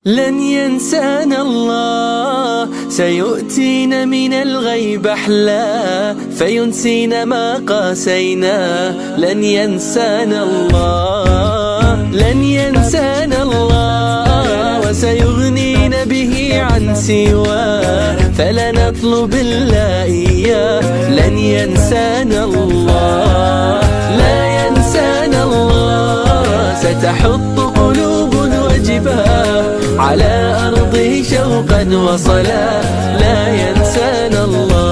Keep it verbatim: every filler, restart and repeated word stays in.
لن ينسانا الله، سيؤتينا من الغيب أحلى فينسينا ما قاسينا. لن ينسانا الله، لن ينسانا الله، وسيغنينا به عن سواه فلا نطلب إلا إياه. لن ينسانا الله، لا ينسانا الله، ستحط قلوب وجباه على أرضه شوقا وصلا. لا ينسانا الله.